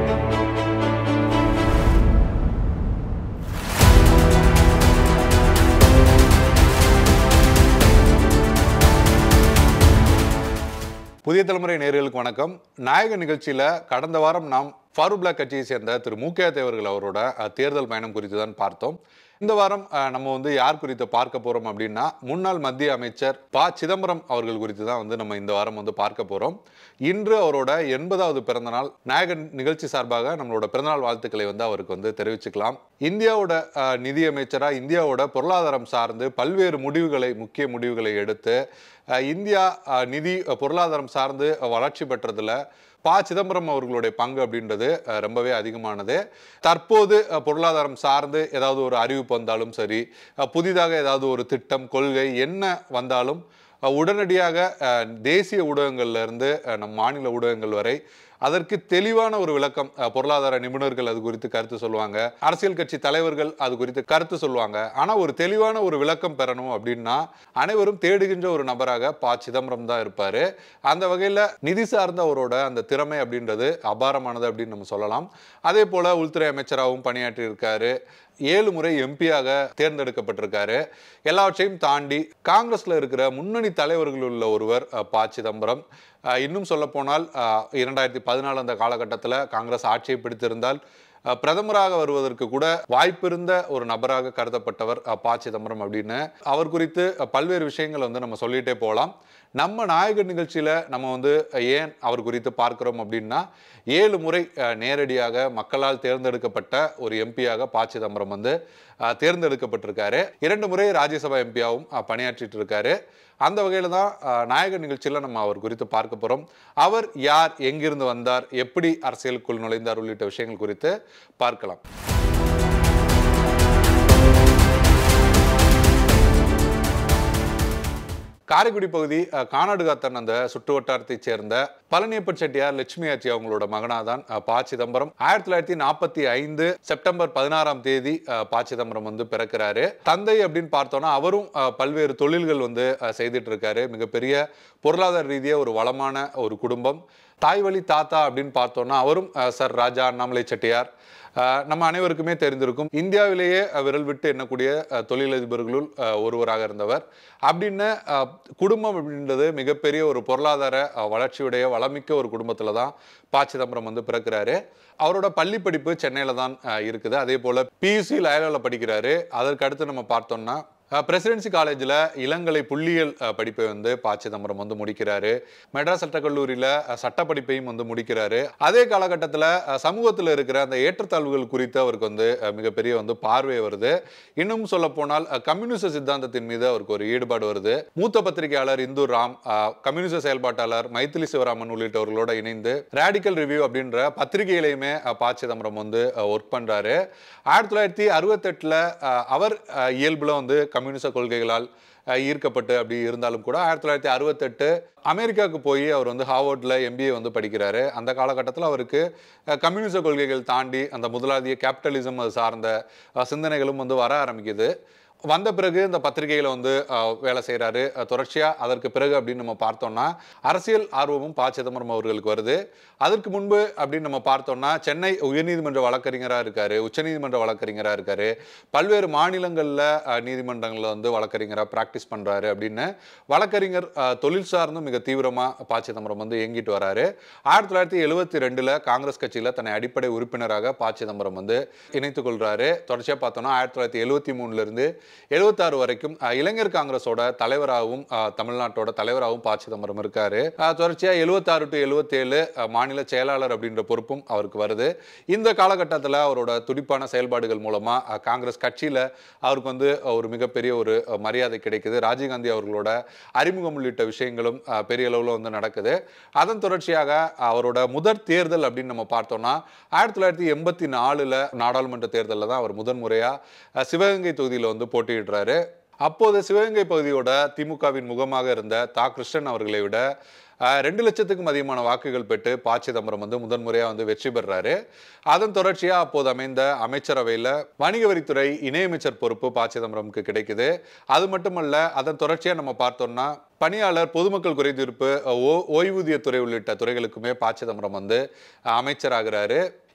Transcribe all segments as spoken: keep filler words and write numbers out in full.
புதிய தலைமுறை நேயர்களுக்கு வணக்கம். நாயக நிகழ்ச்சியில கடந்த வாரம் நாம் ஃபாரூக் பிளாக் கட்சியை சேர்ந்த திரு மூக்கையா தேவர்கள் அவரோட தேர்தல் பயணம் குறித்து தான் பார்த்தோம். இந்த வாரம் நம்ம வந்து யார் குறித்து பார்க்க போறோம் அப்படின்னா, முன்னாள் மத்திய அமைச்சர் ப சிதம்பரம் அவர்கள் குறித்து தான் வந்து நம்ம இந்த வாரம் வந்து பார்க்க போறோம். இன்று அவரோட எண்பதாவது பிறந்த நாள். நாயக நிகழ்ச்சி சார்பாக நம்மளோட பிறந்தநாள் வாழ்த்துக்களை வந்து அவருக்கு வந்து தெரிவிச்சுக்கலாம். இந்தியாவோட நிதி அமைச்சரா இந்தியாவோட பொருளாதாரம் சார்ந்து பல்வேறு முடிவுகளை முக்கிய முடிவுகளை எடுத்து இந்தியா நிதி பொருளாதாரம் சார்ந்து வளர்ச்சி பெற்றதுல ப சிதம்பரம் அவர்களுடைய பங்கு அப்படின்றது ரொம்பவே அதிகமானது. தற்போது பொருளாதாரம் சார்ந்து ஏதாவது ஒரு அறிவிப்பு வந்தாலும் சரி, புதிதாக ஏதாவது ஒரு திட்டம் கொள்கை என்ன வந்தாலும் உடனடியாக தேசிய ஊடகங்கள்ல இருந்து நம் மாநில ஊடகங்கள் வரை அதற்கு தெளிவான ஒரு விளக்கம் பொருளாதார நிபுணர்கள் அது குறித்து கருத்து சொல்லுவாங்க, அரசியல் கட்சி தலைவர்கள் அது குறித்து கருத்து சொல்லுவாங்க. ஆனா ஒரு தெளிவான ஒரு விளக்கம் பெறணும் அப்படின்னா அனைவரும் தேடுகின்ற ஒரு நபராக ப சிதம்பரம் தான் இருப்பாரு. அந்த வகையில நிதி சார்ந்த அவரோட அந்த திறமை அப்படின்றது அபாரமானது அப்படின்னு நம்ம சொல்லலாம். அதே போல உள்துறை அமைச்சராகவும் பணியாற்றி இருக்காரு. ஏழு முறை எம்பியாக தேர்ந்தெடுக்கப்பட்டிருக்காரு. எல்லாவற்றையும் தாண்டி காங்கிரஸ்ல இருக்கிற முன்னணி தலைவர்கள் உள்ள ஒருவர் ப சிதம்பரம். இன்னும் சொல்ல போனால் இரண்டாயிரத்தி பதினாலு அந்த காலகட்டத்தில் காங்கிரஸ் ஆட்சியை பிடித்திருந்தால் பிரதமராக வருவதற்கு கூட வாய்ப்பிருந்த ஒரு நபராக கருதப்பட்டவர் ப சிதம்பரம் அப்படின்னு அவர் குறித்து பல்வேறு விஷயங்கள் வந்து நம்ம சொல்லிட்டே போகலாம். நம்ம நாயகர் நிகழ்ச்சியில நம்ம வந்து ஏன் அவர் குறித்து பார்க்கிறோம் அப்படின்னா, ஏழு முறை நேரடியாக மக்களால் தேர்ந்தெடுக்கப்பட்ட ஒரு எம்பியாக ப சிதம்பரம் வந்து தேர்ந்தெடுக்கப்பட்டிருக்காரு. இரண்டு முறை ராஜ்யசபா எம்பியாவும் பணியாற்றிட்டு இருக்காரு. அந்த வகையில தான் நாயகர் நிகழ்ச்சியில நம்ம அவர் குறித்து பார்க்க போறோம். அவர் யார், எங்கிருந்து வந்தார், எப்படி அரசியலுக்குள் நுழைந்தார் உள்ளிட்ட விஷயங்கள் குறித்து பார்க்கலாம். காரைக்குடி பகுதி கானாடுகாத்தன் அந்த சுற்று வட்டாரத்தைச் சேர்ந்த பழனியப்பன் செட்டியார் லட்சுமி ஆட்சி அவங்களோட மகனாதான் ப சிதம்பரம். ஆயிரத்தி தொள்ளாயிரத்தி நாற்பத்தி ஐந்து செப்டம்பர் பதினாறாம் தேதி ப சிதம்பரம் வந்து பிறக்கிறாரு. தந்தை அப்படின்னு பார்த்தோம்னா அவரும் பல்வேறு தொழில்கள் வந்து செய்துட்டு இருக்காரு. மிகப்பெரிய பொருளாதார ரீதியாக ஒரு வளமான ஒரு குடும்பம். தாய் வழி தாத்தா அப்படின்னு பார்த்தோம்னா அவரும் சர் ராஜா அண்ணாமலை செட்டியார். நம்ம அனைவருக்குமே தெரிந்திருக்கும், இந்தியாவிலேயே விரல் விட்டு எண்ணக்கூடிய தொழிலதிபர்களுள் ஒருவராக இருந்தவர். அப்படின்னு குடும்பம் அப்படின்றது மிகப்பெரிய ஒரு பொருளாதார வளர்ச்சியுடைய வளமிக்க ஒரு குடும்பத்துல தான் ப சிதம்பரம் வந்து பிறக்கிறாரு. அவரோட பள்ளி படிப்பு சென்னையில தான் இருக்குது. அதே போல பியூசி லயோலால படிக்கிறாரு. அதற்கு அடுத்து நம்ம பார்த்தோம்னா பிரசிடென்சி காலேஜில் இளங்கலை புள்ளியியல் படிப்பை வந்து ப சிதம்பரம் வந்து முடிக்கிறாரு. மெட்ராஸ் சட்டக்கல்லூரியில் சட்ட படிப்பையும் வந்து முடிக்கிறாரு. அதே காலகட்டத்தில் சமூகத்தில் இருக்கிற அந்த ஏற்றத்தாழ்வுகள் குறித்து அவருக்கு வந்து மிகப்பெரிய வந்து பார்வை வருது. இன்னும் சொல்ல போனால் கம்யூனிச சித்தாந்தத்தின் மீது அவருக்கு ஒரு ஈடுபாடு வருது. மூத்த பத்திரிகையாளர் இந்து ராம், கம்யூனிச செயல்பாட்டாளர் மைத்திலி சிவராமன் உள்ளிட்டவர்களோட இணைந்து ரேடிக்கல் ரிவ்யூ அப்படின்ற பத்திரிகையிலையுமே ப சிதம்பரம் வந்து ஒர்க் பண்றாரு. ஆயிரத்தி தொள்ளாயிரத்தி அறுபத்தி எட்டுல அவர் இயல்புல வந்து கம்யூனிச கொள்கைகளால் ஈர்க்கப்பட்டு அப்படி இருந்தாலும் கூட ஆயிரத்தி தொள்ளாயிரத்தி அறுபத்தி எட்டு அமெரிக்காவுக்கு போய் அவர் வந்து ஹார்வர்டில் எம்பிஏ வந்து படிக்கிறாரு. அந்த காலகட்டத்தில் அவருக்கு கம்யூனிச கொள்கைகள் தாண்டி அந்த முதலாளிய கேபிட்டலிசம் அது சார்ந்த சிந்தனைகளும் வந்து வர ஆரம்பிக்குது. வந்த பிறகு இந்த பத்திரிகைகளை வந்து வேலை செய்கிறாரு தொடர்ச்சியா. அதற்கு பிறகு அப்படின்னு நம்ம பார்த்தோம்னா அரசியல் ஆர்வமும் ப சிதம்பரம் அவர்களுக்கு வருது. அதற்கு முன்பு அப்படின்னு நம்ம பார்த்தோம்னா சென்னை உயர்நீதிமன்ற வழக்கறிஞராக இருக்காரு, உச்சநீதிமன்ற வழக்கறிஞராக இருக்காரு, பல்வேறு மாநிலங்களில் நீதிமன்றங்களில் வந்து வழக்கறிஞராக பிராக்டிஸ் பண்றாரு. அப்படின்னு வழக்கறிஞர் தொழில் சார்ந்தும் மிக தீவிரமாக ப சிதம்பரம் வந்து இயங்கிட்டு வராரு. ஆயிரத்தி தொள்ளாயிரத்தி எழுபத்தி ரெண்டுல காங்கிரஸ் கட்சியில தன்னை அடிப்படை உறுப்பினராக ப சிதம்பரம் வந்து இணைத்துக் கொள்றாரு. தொடர்ச்சியா பார்த்தோம்னா ஆயிரத்தி தொள்ளாயிரத்தி எழுபத்தி மூணுல இருந்து எழுபத்தி ஆறு வரைக்கும் இளைஞர் காங்கிரஸோட தலைவராகவும் தமிழ்நாட்டோட தலைவராகவும் ப சிதம்பரம் இருக்காரு. தொடர்ச்சியா எழுபத்தி ஆறு டு எழுபத்தி ஏழு மாநில செயலாளர் அப்படின்ற பொறுப்பும் அவருக்கு வருது. இந்த காலகட்டத்தில் அவரோட துடிப்பான செயல்பாடுகள் மூலமா காங்கிரஸ் கட்சியில அவருக்கு வந்து ஒரு மிகப்பெரிய ஒரு மரியாதை கிடைக்குது. ராஜீவ்காந்தி அவர்களோட அறிமுகம் உள்ளிட்ட விஷயங்களும் பெரிய அளவில் வந்து நடக்குது. அதன் தொடர்ச்சியாக அவரோட முதற் தேர்தல் அப்படின்னு நம்ம பார்த்தோம்னா ஆயிரத்தி தொள்ளாயிரத்தி எண்பத்தி நாலுல நாடாளுமன்ற தேர்தலில் தான் அவர் முதன் முறையா சிவகங்கை தொகுதியில் வந்து போட்டியிடுறாரு. அப்போது சிவகங்கை பகுதியோட திமுகவின் முகமாக இருந்த தா கிருஷ்ணன் அவர்களை விட ரெண்டு லட்சத்துக்கும் அதிகமான வாக்குகள் பெற்று ப சிதம்பரம் வந்து முதன்முறையாக வந்து வெற்றி பெறாரு. அதன் தொடர்ச்சியாக அப்போது அமைந்த அமைச்சரவையில் வணிக வரித்துறை இணையமைச்சர் பொறுப்பு ப சிதம்பரமுக்கு கிடைக்குது. அது மட்டுமல்ல, அதன் தொடர்ச்சியாக நம்ம பார்த்தோம்னா பணியாளர் பொதுமக்கள் குறைதீர்ப்பு ஓய்வூதியத்துறை உள்ளிட்ட துறைகளுக்குமே ப சிதம்பரம் வந்து அமைச்சராகிறாரு.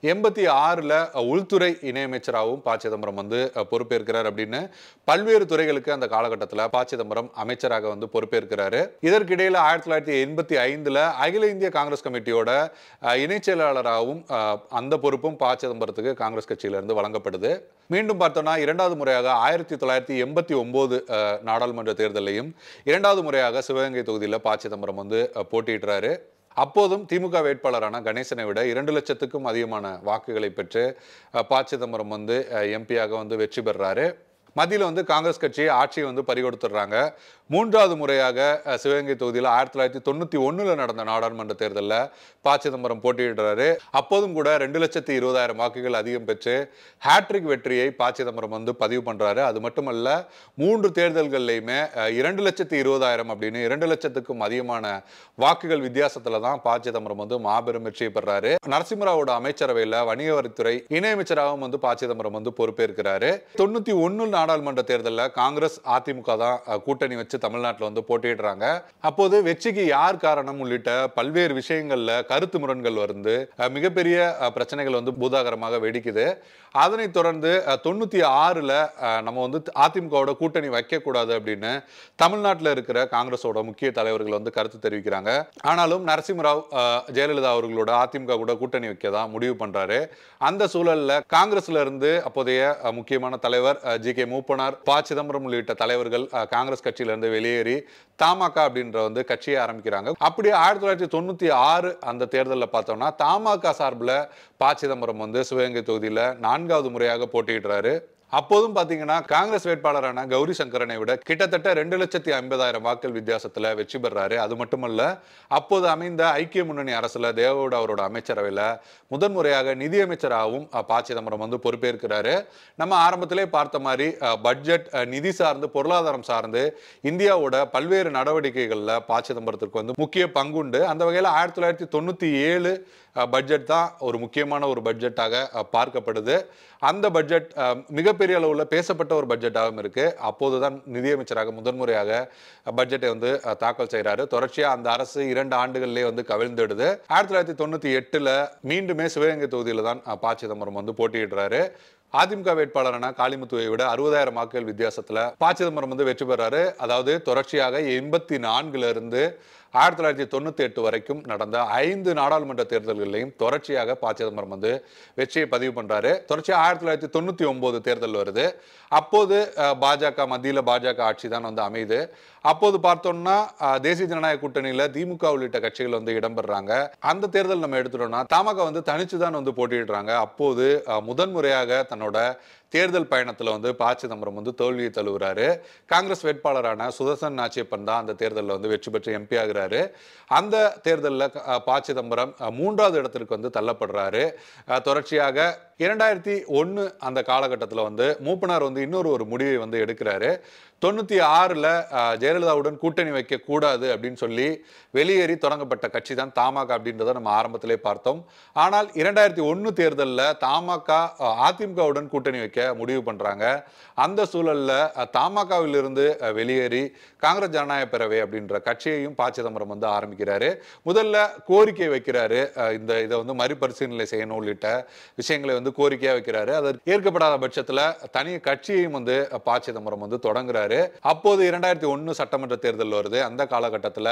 எண்பத்தி ஆறுல உள்துறை இணையமைச்சராகவும் ப சிதம்பரம் வந்து பொறுப்பேற்கிறார் அப்படின்னு பல்வேறு துறைகளுக்கு அந்த காலகட்டத்தில் ப சிதம்பரம் அமைச்சராக வந்து பொறுப்பேற்கிறாரு. இதற்கிடையில் ஆயிரத்தி தொள்ளாயிரத்தி எண்பத்தி ஐந்துல அகில இந்திய காங்கிரஸ் கமிட்டியோட இணைச் செயலாளராகவும் அந்த பொறுப்பும் ப சிதம்பரத்துக்கு காங்கிரஸ் கட்சியிலிருந்து வழங்கப்படுது. மீண்டும் பார்த்தோம்னா இரண்டாவது முறையாக ஆயிரத்தி தொள்ளாயிரத்தி எண்பத்தி ஒன்பது நாடாளுமன்ற தேர்தலையும் இரண்டாவது முறையாக சிவகங்கை தொகுதியில் ப சிதம்பரம் வந்து போட்டியிடுறாரு. அப்போதும் திமுக வேட்பாளரான கணேசனை விட இரண்டு லட்சத்துக்கும் அதிகமான வாக்குகளை பெற்று ப சிதம்பரம் வந்து எம்பியாக வந்து வெற்றி பெறாரு. மத்தியில் வந்து காங்கிரஸ் கட்சி ஆட்சியை வந்து பறிகொடுத்துடுறாங்க. மூன்றாவது முறையாக சிவகங்கை தொகுதியில் ஆயிரத்தி தொள்ளாயிரத்தி தொண்ணூத்தி ஒண்ணுல நடந்த நாடாளுமன்ற தேர்தலில் ப சிதம்பரம் போட்டியிடுறாரு. அப்போதும் கூட ரெண்டு லட்சத்தி இருபதாயிரம் வாக்குகள் அதிகம் பெற்று ஹேட்ரிக் வெற்றியை ப சிதம்பரம் வந்து பதிவு பண்றாரு. அது மட்டுமல்ல, மூன்று தேர்தல்கள்லையுமே இரண்டு லட்சத்தி இருபதாயிரம் அப்படின்னு இரண்டு லட்சத்துக்கும் அதிகமான வாக்குகள் வித்தியாசத்துல தான் ப சிதம்பரம் வந்து மாபெரும் வெற்றியை பெறாரு. நரசிம்மராவோட அமைச்சரவையில் வணிக வரித்துறை இணையமைச்சராகவும் வந்து ப சிதம்பரம் வந்து பொறுப்பேற்கிறாரு. தொண்ணூத்தி ஒண்ணு நாடாளுமன்ற தேர்தலில் காங்கிரஸ் அதிமுக தான் கூட்டணி வச்சு தமிழ்நாட்டில் வந்து போட்டியிடுறாங்க. அப்போது வெற்றிக்கு யார் காரணம் உள்ளிட்ட பல்வேறு விஷயங்கள்ல கருத்து முரண்கள் வந்து மிகப்பெரிய பிரச்சனைகள் வந்து பூதாகரமாக வெடிக்குது. அதனைத் தொடர்ந்து தொண்ணூத்தி ஆறுல நம்ம வந்து அதிமுகவோட கூட்டணி வைக்க கூடாது அப்படின்னு தமிழ்நாட்டில் இருக்கிற காங்கிரஸோட முக்கிய தலைவர்கள் வந்து கருத்து தெரிவிக்கிறாங்க. ஆனாலும் நரசிம்மராவ் ஜெயலலிதா அவர்களோட அதிமுக கூட கூட்டணி வைக்க தான் முடிவு பண்றாரு. அந்த சூழல்ல காங்கிரஸ்ல இருந்து அப்போதைய முக்கியமான தலைவர் ஜி கே மூப்பனார், ப சிதம்பரம் உள்ளிட்ட தலைவர்கள் காங்கிரஸ் கட்சியிலிருந்து வெளியேறி தமாக அப்படின்ற வந்து கட்சியை ஆரம்பிக்கிறாங்க. அப்படியே ஆயிரத்தி தொள்ளாயிரத்தி தொண்ணூத்தி ஆறு அந்த தேர்தலில் பார்த்தோம்னா தமாக சார்பில் ப சிதம்பரம் வந்து சிவகங்கை தொகுதியில் நான்காவது முறையாக போட்டியிடுறாரு. அப்போதும் பாத்தீங்கன்னா காங்கிரஸ் வேட்பாளரான கௌரி சங்கரனை விட கிட்டத்தட்ட ரெண்டு லட்சத்தி ஐம்பதாயிரம் வாக்குகள் வித்தியாசத்துல வெற்றி பெறாரு. அது மட்டுமல்ல, அப்போது அமைந்த ஐக்கிய முன்னணி அரசுல தேவகவுடா அவரோட அமைச்சரவையில் முதன்முறையாக நிதியமைச்சராகவும் ப சிதம்பரம் வந்து பொறுப்பேற்கிறாரு. நம்ம ஆரம்பத்திலே பார்த்த மாதிரி பட்ஜெட், நிதி சார்ந்து, பொருளாதாரம் சார்ந்து இந்தியாவோட பல்வேறு நடவடிக்கைகள்ல ப சிதம்பரத்திற்கு வந்து முக்கிய பங்குண்டு. அந்த வகையில் ஆயிரத்தி தொள்ளாயிரத்தி தொண்ணூத்தி ஏழு பட்ஜெட் தான் ஒரு முக்கியமான ஒரு பட்ஜெட்டாக பார்க்கப்படுது. அந்த பட்ஜெட் மிகப்பெரிய அளவில் பேசப்பட்ட ஒரு பட்ஜெட்டாகவும் இருக்கு. அப்போதுதான் நிதியமைச்சராக முதன்முறையாக பட்ஜெட்டை வந்து தாக்கல் செய்கிறாரு. தொடர்ச்சியாக அந்த அரசு இரண்டு ஆண்டுகளிலே வந்து கவிழ்ந்துடுது. ஆயிரத்தி தொள்ளாயிரத்தி தொண்ணூத்தி எட்டுல மீண்டுமே சிவகங்கை தொகுதியில தான் ப சிதம்பரம் வந்து போட்டியிடுறாரு. அதிமுக வேட்பாளரான காளிமுத்துவை விட அறுபதாயிரம் வாக்குகள் வித்தியாசத்துல ப சிதம்பரம் வந்து வெற்றி பெறாரு. அதாவது தொடர்ச்சியாக எண்பத்தி நான்குல இருந்து ஆயிரத்தி தொள்ளாயிரத்தி தொண்ணூத்தி எட்டு வரைக்கும் நடந்த ஐந்து நாடாளுமன்ற தேர்தல்களையும் தொடர்ச்சியாக ப சிதம்பரம் வந்து வெற்றியை பதிவு பண்றாரு. தொடர்ச்சியாக ஆயிரத்தி தொள்ளாயிரத்தி தொண்ணூத்தி ஒன்பது தேர்தல் வருது. அப்போது பாஜக மத்தியில் பாஜக ஆட்சி தான் வந்து அமைது. அப்போது பார்த்தோம்னா தேசிய ஜனநாயக கூட்டணியில திமுக உள்ளிட்ட கட்சிகள் வந்து இடம்பெறாங்க. அந்த தேர்தல் நம்ம எடுத்துட்டோம்னா தமாக வந்து தனிச்சுதான் வந்து போட்டியிடுறாங்க. அப்போது முதன்முறையாக தன்னோட தேர்தல் பயணத்தில் வந்து ப சிதம்பரம் வந்து தோல்வியை தழுவுறாரு. காங்கிரஸ் வேட்பாளரான சுதர்சன் நாச்சியப்பன் தான் அந்த தேர்தலில் வந்து வெற்றி பெற்று எம்பி ஆகிறாரு. அந்த தேர்தலில் ப சிதம்பரம் மூன்றாவது இடத்திற்கு வந்து தள்ளப்படுறாரு. தொடர்ச்சியாக இரண்டாயிரத்தி ஒன்று அந்த காலகட்டத்தில் வந்து மூப்பனார் வந்து இன்னொரு ஒரு முடிவை வந்து எடுக்கிறாரு. தொண்ணூத்தி ஆறுல ஜெயலலிதாவுடன் கூட்டணி வைக்க கூடாது அப்படின்னு சொல்லி வெளியேறி தொடங்கப்பட்ட கட்சி தான் தமாக அப்படின்றத நம்ம ஆரம்பத்திலே பார்த்தோம். ஆனால் இரண்டாயிரத்தி ஒன்று தேர்தலில் தமாக அதிமுகவுடன் கூட்டணி வைக்க முடிவு பண்றாங்க. அந்த சூழல்ல தமாகவில் இருந்து வெளியேறி காங்கிரஸ் ஜனநாயக பேரவை அப்படின்ற கட்சியையும் ப சிதம்பரம் வந்து ஆரம்பிக்கிறாரு. முதல்ல கோரிக்கை வைக்கிறாரு, இந்த இதை வந்து மறுபரிசீலனை செய்யணும் உள்ளிட்ட விஷயங்களை வந்து கோரிக்கையா வைக்கிறாரு. அது ஏற்கப்படாத பட்சத்துல தனி கட்சியையும் வந்து ப சிதம்பரம் வந்து தொடங்குறாரு. அப்போது இரண்டாயிரத்தி ஒன்று சட்டமன்ற தேர்தல் வருது. அந்த காலகட்டத்தில்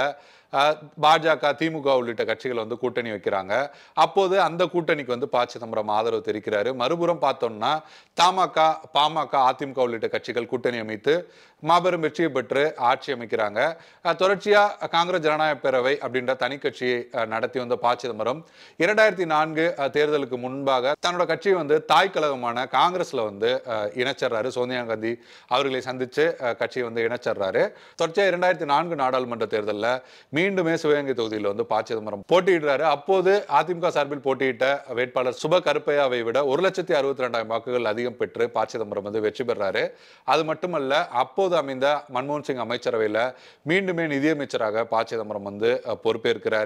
பாஜக, திமுக உள்ளிட்ட கட்சிகள் வந்து கூட்டணி வைக்கிறாங்க. அப்போது அந்த கூட்டணிக்கு வந்து ப சிதம்பரம் ஆதரவு தெரிவிக்கிறாரு. மறுபுறம் பார்த்தோம்னா தமாக, பாமக, அதிமுக உள்ளிட்ட கட்சிகள் கூட்டணி அமைத்து மாபெரும் வெற்றியை பெற்று ஆட்சி அமைக்கிறாங்க. தொடர்ச்சியா காங்கிரஸ் ஜனநாயக பேரவை அப்படின்ற தனி கட்சியை நடத்தி வந்த ப சிதம்பரம் இரண்டாயிரத்தி நான்கு தேர்தலுக்கு முன்பாக தன்னோட கட்சியை வந்து தாய் கழகமான காங்கிரஸ்ல வந்து இணைச்சர்றாரு. சோனியா காந்தி அவர்களை சந்திச்சு கட்சியை வந்து இணைச்சர்றாரு. தொடர்ச்சியா இரண்டாயிரத்தி நான்கு நாடாளுமன்ற தேர்தலில் மீண்டுமே சிவகங்கை தொகுதியில் வந்து ப சிதம்பரம் போட்டியிடுறாரு. அப்போது அதிமுக சார்பில் போட்டியிட்ட வேட்பாளர் சுப கருப்பையாவை விட ஒரு லட்சத்தி அறுபத்தி ரெண்டாயிரம் வாக்குகள் அதிகம் பெற்று ப சிதம்பரம் வந்து வெற்றி பெறாரு. அது மட்டுமல்ல, அப்போது அமைந்த மன்மோகன் சிங் அமைச்சரவையில் மீண்டுமே நிதியமைச்சராக ப சிதம்பரம் வந்து பொறுப்பேற்கிறாரு.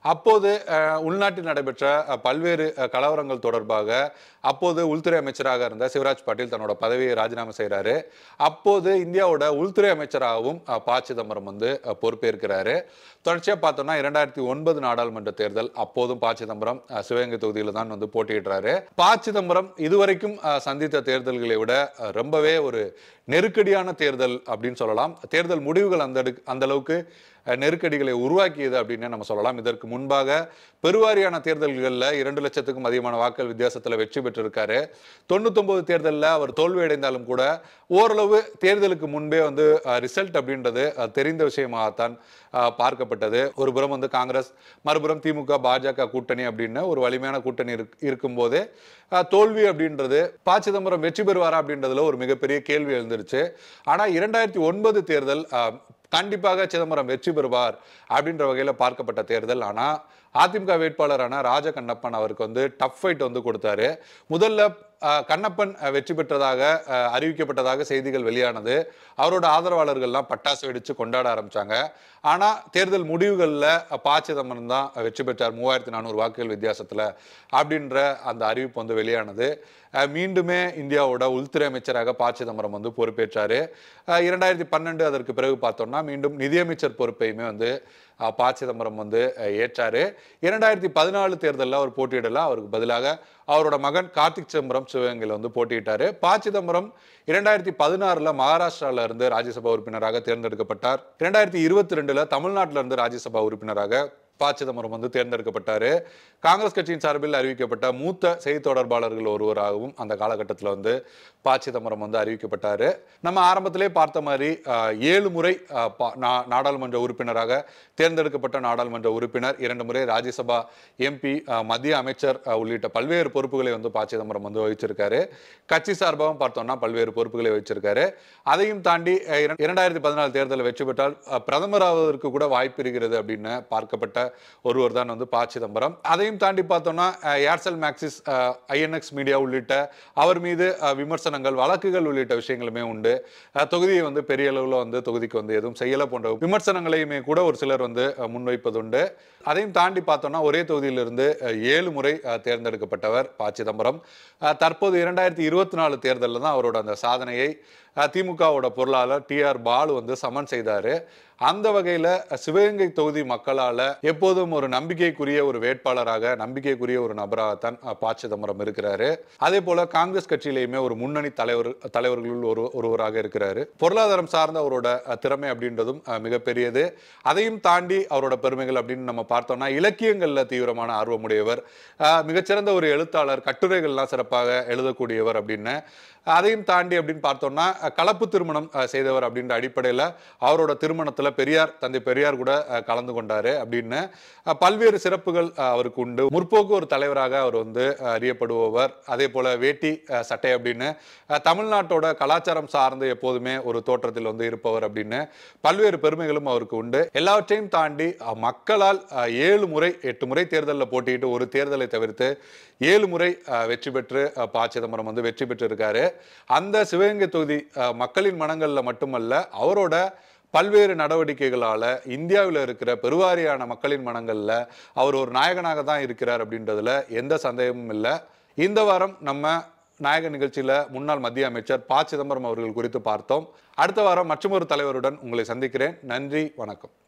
அப்போது உள்நாட்டில் நடைபெற்ற பல்வேறு கலவரங்கள் தொடர்பாக அப்போது உள்துறை அமைச்சராக இருந்த சிவராஜ் பாட்டீல் தன்னோட பதவியை ராஜினாமா செய்கிறாரு. அப்போது இந்தியாவோட உள்துறை அமைச்சராகவும் ப சிதம்பரம் வந்து பொறுப்பேற்கிறாரு. தொடர்ச்சியாக பார்த்தோம்னா இரண்டாயிரத்தி ஒன்பது நாடாளுமன்ற தேர்தல், அப்போதும் ப சிதம்பரம் சிவகங்கை தொகுதியில் தான் வந்து போட்டியிடுறாரு. ப சிதம்பரம் இதுவரைக்கும் சந்தித்த தேர்தல்களை விட ரொம்பவே ஒரு நெருக்கடியான தேர்தல் அப்படின்னு சொல்லலாம். தேர்தல் முடிவுகள் அந்த அந்த அளவுக்கு நெருக்கடிகளை உருவாக்கியது அப்படின்னு நம்ம சொல்லலாம். இதற்கு முன்பாக பெருவாரியான தேர்தல்களில் இரண்டு லட்சத்துக்கும் அதிகமான வாக்குகள் வித்தியாசத்தில் வெற்றி பெற்றிருக்காரு. தொண்ணூத்தி ஒன்பது தேர்தலில் அவர் தோல்வி அடைந்தாலும் கூட ஓரளவு தேர்தலுக்கு முன்பே வந்து ரிசல்ட் அப்படின்றது தெரிந்த விஷயமாகத்தான் பார்க்கப்பட்டது. ஒரு புறம் வந்து காங்கிரஸ், மறுபுறம் திமுக பாஜக கூட்டணி அப்படின்னு ஒரு வலிமையான கூட்டணி இருக்கும் போதே தோல்வி அப்படின்றது ப சிதம்பரம் வெற்றி பெறுவாரா அப்படின்றதுல ஒரு மிகப்பெரிய கேள்வி எழுந்துருச்சு. ஆனா இரண்டாயிரத்தி ஒன்பது தேர்தல் கண்டிப்பாக சிதம்பரம் வெற்றி பெறுவார் அப்படின்ற வகையில் பார்க்கப்பட்ட தேர்தல். ஆனா அதிமுக வேட்பாளரான ராஜ கண்ணப்பன் அவருக்கு வந்து டஃப் ஃபைட் வந்து கொடுத்தாரு. முதல்ல கண்ணப்பன் வெற்றி பெற்றதாக அறிவிக்கப்பட்டதாக செய்திகள் வெளியானது. அவரோட ஆதரவாளர்கள்லாம் பட்டாசு வெடிச்சு கொண்டாட ஆரம்பிச்சாங்க. ஆனா தேர்தல் முடிவுகளில் ப சிதம்பரம் தான் வெற்றி பெற்றார் மூவாயிரத்தி நானூறு வாக்குகள் வித்தியாசத்துல அப்படின்ற அந்த அறிவிப்பு வந்து வெளியானது. மீண்டுமே இந்தியாவோட உள்துறை அமைச்சராக ப சிதம்பரம் வந்து பொறுப்பேற்றாரு. இரண்டாயிரத்தி பன்னெண்டு அதற்கு பிறகு பார்த்தோம்னா மீண்டும் நிதியமைச்சர் பொறுப்பையுமே வந்து ப சிதம்பரம் வந்து ஏற்றாரு. இரண்டாயிரத்தி பதினாலு தேர்தலில் அவர் போட்டியிடல. அவருக்கு பதிலாக அவரோட மகன் கார்த்திக் சிதம்பரம் சிவகங்கையில் வந்து போட்டியிட்டாரு. ப சிதம்பரம் இரண்டாயிரத்தி பதினாறுல மகாராஷ்டிரால இருந்து ராஜ்யசபா உறுப்பினராக தேர்ந்தெடுக்கப்பட்டார். இரண்டாயிரத்தி இருபத்தி ரெண்டுல தமிழ்நாட்டில இருந்து ராஜ்யசபா உறுப்பினராக ப சிதம்பரம் வந்து தேர்ந்தெடுக்கப்பட்டாரு. காங்கிரஸ் கட்சியின் சார்பில் அறிவிக்கப்பட்ட மூத்த செய்தி தொடர்பாளர்கள் ஒருவராகவும் அந்த காலகட்டத்தில் வந்து ப சிதம்பரம் வந்து அறிவிக்கப்பட்டாரு. நம்ம ஆரம்பத்திலே பார்த்த மாதிரி ஏழு முறை நாடாளுமன்ற உறுப்பினராக தேர்ந்தெடுக்கப்பட்ட நாடாளுமன்ற உறுப்பினர், இரண்டு முறை ராஜ்யசபா எம்பி, மத்திய அமைச்சர் உள்ளிட்ட பல்வேறு பொறுப்புகளை வந்து ப சிதம்பரம் வந்து வகிச்சிருக்காரு. கட்சி சார்பாகவும் பார்த்தோம்னா பல்வேறு பொறுப்புகளை வச்சிருக்காரு. அதையும் தாண்டி இரண்டாயிரத்தி பதினாலு தேர்தலில் வெற்றி பெற்றால் பிரதமர் ஆவதற்கு கூட வாய்ப்பு இருக்கிறது அப்படின்னு பார்க்கப்பட்ட ஒருவர் தான் வந்து ப சிதம்பரம். அதையும் தாண்டி பார்த்தோம்னா ஏர்செல் மேக்சிஸ், ஐஎன்எக்ஸ் மீடியா உள்ளிட்ட அவர் மீது விமர்சனங்கள், வழக்குகள் உள்ளிட்ட விஷயங்களுமே உண்டு. தொகுதியை வந்து பெரிய அளவில் வந்து தொகுதிக்கு வந்து எதுவும் செய்யல போன்ற விமர்சனங்களையுமே கூட ஒரு சிலர் வந்து முன்வைப்பதுண்டு. அதையும் தாண்டி பார்த்தோம்னா ஒரே தொகுதியிலிருந்து ஏழு முறை தேர்ந்தெடுக்கப்பட்டவர் ப சிதம்பரம். தற்போது இரண்டாயிரத்தி இருபத்தி நாலு தேர்தலில் தான் அவரோட அந்த சாதனையை திமுகவோட பொருளாளர் டி ஆர் பாலு வந்து சமன் செய்தாரு. அந்த வகையில சிவகங்கை தொகுதி மக்களால எப்போதும் ஒரு நம்பிக்கைக்குரிய ஒரு வேட்பாளராக, நம்பிக்கைக்குரிய ஒரு நபராகத்தான் ப சிதம்பரம் இருக்கிறாரு. அதே போல காங்கிரஸ் கட்சியிலேயுமே ஒரு முன்னணி தலைவர் தலைவர்களுள் ஒரு ஒருவராக இருக்கிறாரு. பொருளாதாரம் சார்ந்த அவரோட திறமை அப்படின்றதும் மிகப்பெரியது. அதையும் தாண்டி அவரோட பெருமைகள் அப்படின்னு நம்ம பார்த்தோம்னா இலக்கியங்கள்ல தீவிரமான ஆர்வமுடையவர், மிகச்சிறந்த ஒரு எழுத்தாளர், கட்டுரைகள்லாம் சிறப்பாக எழுதக்கூடியவர் அப்படின்னு. அதையும் தாண்டி அப்படின்னு பார்த்தோம்னா கலப்பு திருமணம் செய்தவர் அப்படின்ற அடிப்படையில் அவரோட திருமணத்தில் பெரியார், தந்தை பெரியார் கூட கலந்து கொண்டாரு அப்படின்னு பல்வேறு சிறப்புகள் அவருக்கு உண்டு. முற்போக்கு ஒரு தலைவராக அவர் வந்து அறியப்படுபவர். அதே போல வேட்டி சட்டை அப்படின்னு தமிழ்நாட்டோட கலாச்சாரம் சார்ந்து எப்போதுமே ஒரு தோற்றத்தில் வந்து இருப்பவர் அப்படின்னு பல்வேறு பெருமைகளும் அவருக்கு உண்டு. எல்லாவற்றையும் தாண்டி மக்களால் ஏழு முறை எட்டு முறை தேர்தலில் போட்டியிட்டு ஒரு தேர்தலை தவிர்த்து ஏழு முறை வெற்றி பெற்று ப சிதம்பரம் வந்து வெற்றி பெற்று இருக்காரு. அந்த சிவகங்கை தொகுதி மக்களின் மனங்களில் மட்டுமல்ல, அவரோட பல்வேறு நடவடிக்கைகளால இந்தியாவில் இருக்கிற பெருவாரியான மக்களின் மனங்களில் அவர் ஒரு நாயகனாக தான் இருக்கிறார் அப்படின்றதுல எந்த சந்தேகமும் இல்லை. இந்த வாரம் நம்ம நாயக நிகழ்ச்சியில் முன்னாள் மத்திய அமைச்சர் ப சிதம்பரம் அவர்கள் குறித்து பார்த்தோம். அடுத்த வாரம் மற்றொரு தலைவருடன் உங்களை சந்திக்கிறேன். நன்றி, வணக்கம்.